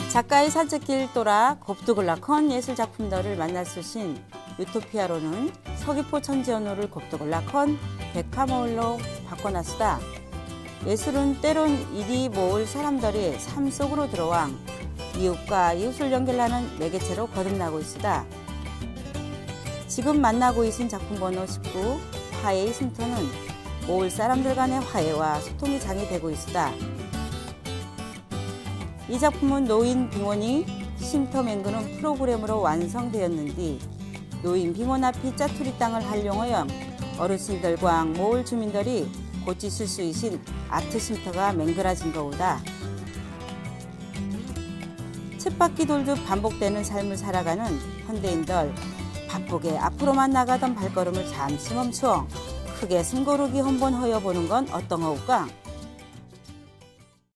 작가의 산책길 또라 곱두글락헌 예술작품들을 만날 수신 유토피아로는 서귀포 천지연호를 곱두글락헌 백화마을로 바꿔놨으다. 예술은 때론 이리 모을 사람들이 삶 속으로 들어와 이웃과 이웃을 연결하는 매개체로 거듭나고 있으다. 지금 만나고 있는 작품 번호 19 화해의 쉼터는 모을 사람들 간의 화해와 소통이 장이 되고 있으다. 이 작품은 노인 빙원이 쉼터 맹그는 프로그램으로 완성되었는데 노인 빙원 앞이 짜투리 땅을 활용하여 어르신들과 모을 주민들이 곧지 쓸 수 있는 아트 쉼터가 맹그라진 거우다. 쳇바퀴 돌듯 반복되는 삶을 살아가는 현대인들, 바쁘게 앞으로만 나가던 발걸음을 잠시 멈추어 크게 숨고르기 한번 허여보는 건 어떤가?